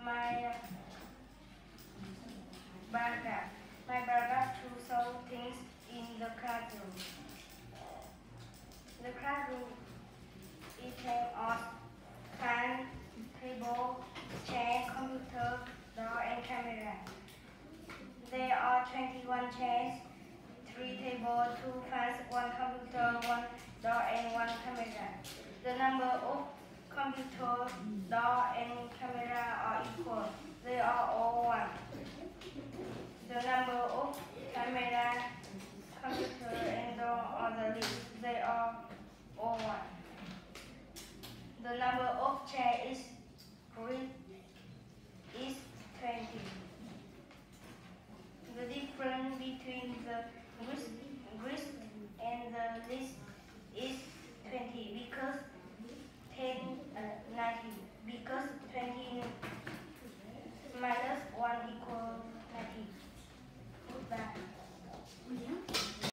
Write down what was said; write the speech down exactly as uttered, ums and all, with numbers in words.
my brother. My brother to solve things in the classroom. The classroom is made of fan, table, chair, computer, door, and camera. There are twenty-one chairs, three tables, two fans, one computer, one door, and one camera. The number of computer, door, and camera are equal. They are all one. The number of camera, computer, and door are the least. They are all one. The number of chairs is is twenty. The difference between the greatest and the least is twenty because